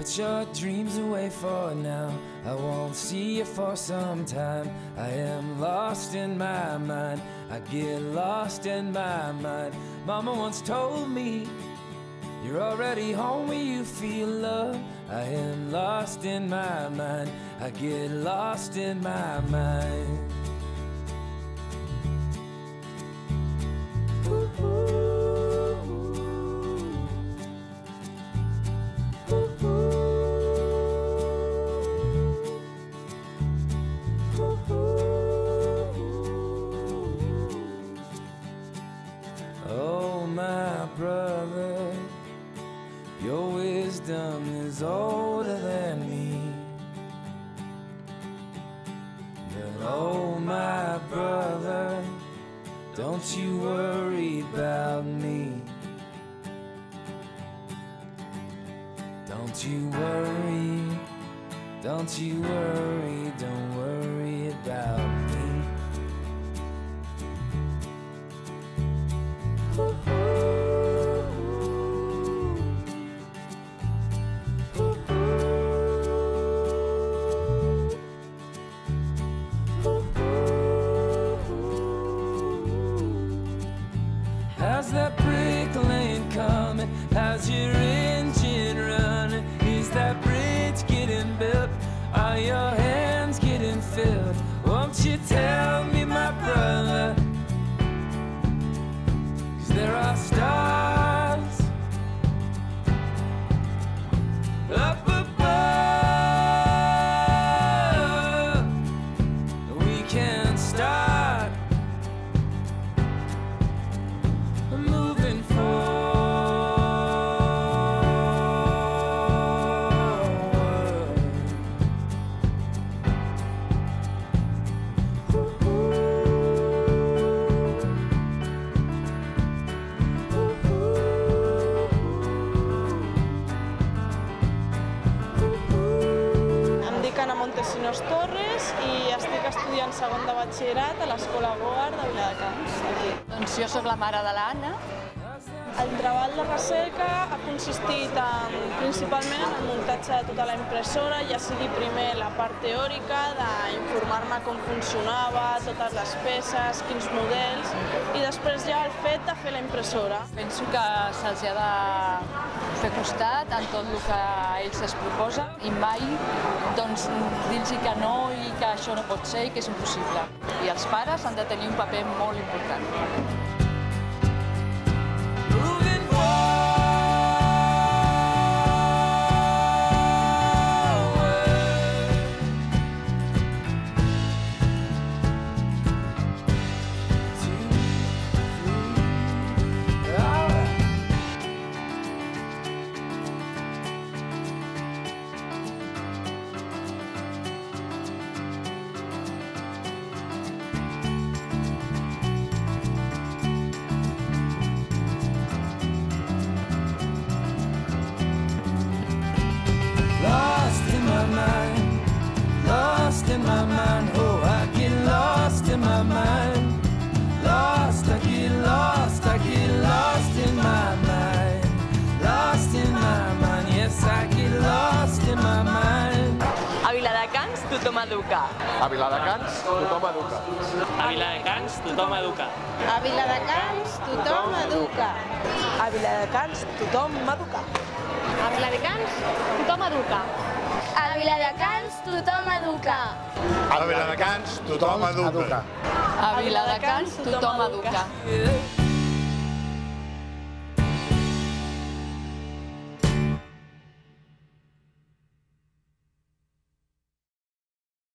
Put your dreams away for now. I won't see you for some time. I am lost in my mind. I get lost in my mind. Mama once told me, you're already home when you feel love. I am lost in my mind. I get lost in my mind. Oh, my brother, your wisdom is older than me. But oh, my brother, don't you worry about me. Don't you worry, don't you worry, don't worry about me. How's that brick lane coming? How's your engine running? Is that bridge getting built? Are your hands getting filled? Won't you tell me, my brother? 'Cause there are stars up above. We can start moving forward. Em dic Ana Montesinos Torres i estic estudiant segon de batxillerat a l'Escola Goar de Viladecans, aquí. Doncs jo sóc la mare de l'Anna. El treball de recerca ha consistit principalment en el muntatge de tota la impressora, ja sigui primer la part teòrica d'informar-me com funcionava, totes les peces, quins models, i després ja el fet de fer la impressora. Penso que se'ls ha de fer costat en tot el que ells es proposen i mai doncs, dir-los que no i que això no pot ser i que és impossible. I els pares han de tenir un paper molt important. Moving forward. Lost in my mind, lost in my mind, oh, I get lost in my mind. Lost, I get lost in my mind. Lost in my mind, yes, I get lost in my mind. A Viladecans tothom educa. A Viladecans tothom educa. A Viladecans tothom educa. A Viladecans tothom educa. A Viladecans tothom educa. A Viladecans tothom educa. A Viladecans tothom educa. A Viladecans tothom educa. A Viladecans tothom educa. Yeah.